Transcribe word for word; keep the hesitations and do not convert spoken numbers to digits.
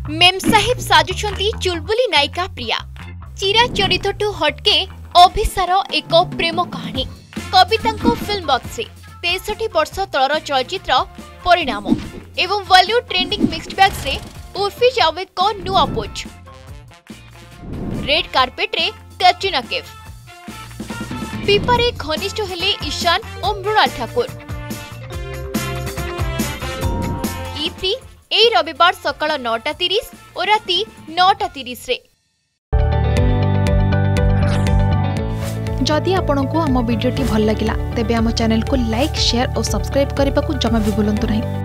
Ma'am Sahib साजुछंती चुलबुली नायिका प्रिया। चिराचरितठू हटके अभिसार एक प्रेम कहानी। कविता फिल्म बॉक्स से तेसठी वर्ष तलर चलचित्र परिणाम एवं बॉलीवुड ट्रेंडिंग मिक्स्ड बैग से उर्फी जावेद को नुआ पोच। रेड कार्पेट रे कैटरीना कैफ। पीपारे घनिष्ठ हेले ईशान और मृणाल ठाकुर। ई एई रविवार सकाळ नौटा तीस और राति नौटा तीस रे। जदि आपंक आम भिडी भल लगा तेब आम चैनल को लाइक शेयर और सब्सक्राइब करने को जमा भी भूलु नहीं।